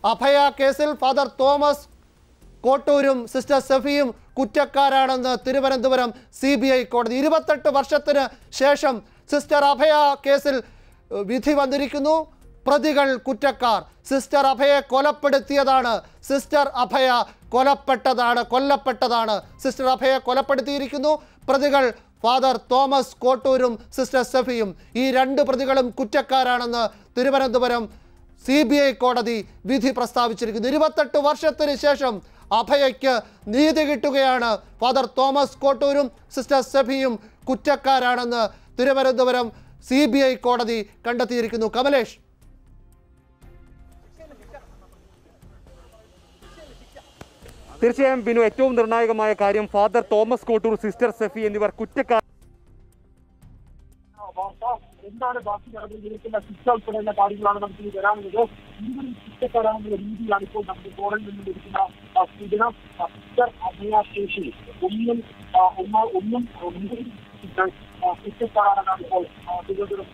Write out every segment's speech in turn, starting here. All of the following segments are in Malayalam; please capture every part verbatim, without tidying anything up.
അഭയ കേസിൽ ഫാദർ തോമസ് കോട്ടൂരും സിസ്റ്റർ സഫിയും കുറ്റക്കാരാണെന്ന് തിരുവനന്തപുരം സി ബി ഐ കോടതി. ഇരുപത്തെട്ട് വർഷത്തിന് ശേഷം സിസ്റ്റർ അഭയ കേസിൽ വിധി വന്നിരിക്കുന്നു. പ്രതികൾ കുറ്റക്കാർ. സിസ്റ്റർ അഭയെ കൊലപ്പെടുത്തിയതാണ്. സിസ്റ്റർ അഭയ കൊലപ്പെട്ടതാണ് കൊല്ലപ്പെട്ടതാണ് സിസ്റ്റർ അഭയെ കൊലപ്പെടുത്തിയിരിക്കുന്നു. പ്രതികൾ ഫാദർ തോമസ് കോട്ടൂരും സിസ്റ്റർ സഫിയും. ഈ രണ്ട് പ്രതികളും കുറ്റക്കാരാണെന്ന് തിരുവനന്തപുരം സി ബി ഐ കോടതി വിധി പ്രസ്താവിച്ചിരിക്കുന്നു. ഇരുപത്തെട്ട് വർഷത്തിന് ശേഷം അഭയയ്ക്ക് നീതി കിട്ടുകയാണ്. ഫാദർ തോമസ് കോട്ടൂരും സിസ്റ്റർ സഫിയും കുറ്റക്കാരാണെന്ന് തിരുവനന്തപുരം സി ബി ഐ കോടതി കണ്ടെത്തിയിരിക്കുന്നു. കമലേഷ്, തീർച്ചയായും ബിനു, ഏറ്റവും നിർണായകമായ കാര്യം ഫാദർ തോമസ് കോട്ടൂർ, സിസ്റ്റർ സഫി എന്നിവർ കുറ്റക്കാർ എന്താണ് ബാക്കി നടന്നിരിക്കുന്ന ശിക്ഷ ഉൾപ്പെടെയുള്ള കാര്യങ്ങളാണ് നമുക്ക് ഇനി വരാനുള്ളത്. ഇരുവരും കുറ്റക്കാരാണെന്നുള്ള രീതിയിലാണ് ഇപ്പോൾ നമുക്ക് കോടതിയിൽ നിന്ന് ലഭിക്കുന്ന സൂചന. സിസ്റ്റർ അഭയ കേസിൽ ഒന്നും ഒന്നും കുറ്റക്കാരാണെന്നാണ് ഇപ്പോൾ തിരുവനന്തപുരം.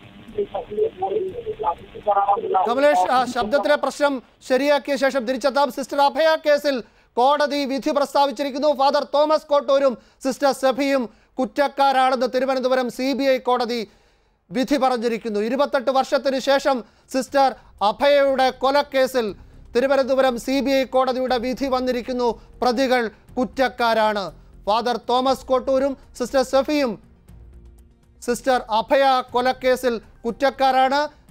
കമലേഷ്, ശബ്ദത്തിലെ പ്രശ്നം ശരിയാക്കിയ ശേഷം തിരിച്ചെത്താം. സിസ്റ്റർ അഭയ കേസിൽ കോടതി വിധി പ്രസ്താവിച്ചിരിക്കുന്നു. ഫാദർ തോമസ് കോട്ടൂരും സിസ്റ്റർ സഫിയും കുറ്റക്കാരാണെന്ന് തിരുവനന്തപുരം സി ബി ഐ കോടതി വിധി പറഞ്ഞിരിക്കുന്നു. ഇരുപത്തെട്ട് വർഷത്തിന് ശേഷം സിസ്റ്റർ അഭയയുടെ കൊലക്കേസിൽ തിരുവനന്തപുരം സി ബി ഐ കോടതിയുടെ വിധി വന്നിരിക്കുന്നു. പ്രതികൾ കുറ്റക്കാരാണ്. ഫാദർ തോമസ് കോട്ടൂരും സിസ്റ്റർ സഫിയും സിസ്റ്റർ അഭയ കൊലക്കേസിൽ കുറ്റക്കാരാണ്.